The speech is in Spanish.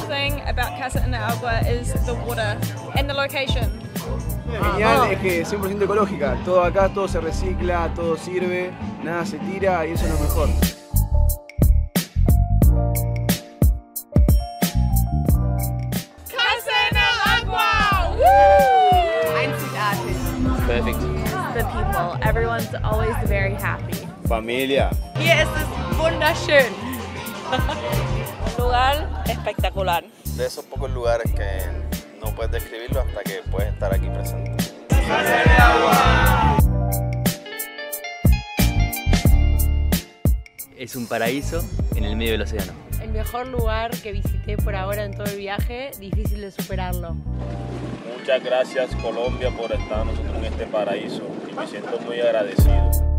thing about Casa en Agua is the water and the location. Genial, es que es 100% ecológica. Todo acá, todo se recicla, todo sirve, nada se tira y eso es lo mejor. Casa en Agua! Einzigartig. Perfect. The people. Everyone's always very happy. Familia. Hier ist es wunderschön. Un lugar espectacular. De esos pocos lugares que no puedes describirlo hasta que puedes estar aquí presente. Es un paraíso en el medio del océano. El mejor lugar que visité por ahora en todo el viaje, difícil de superarlo. Muchas gracias Colombia por estar nosotros en este paraíso y me siento muy agradecido.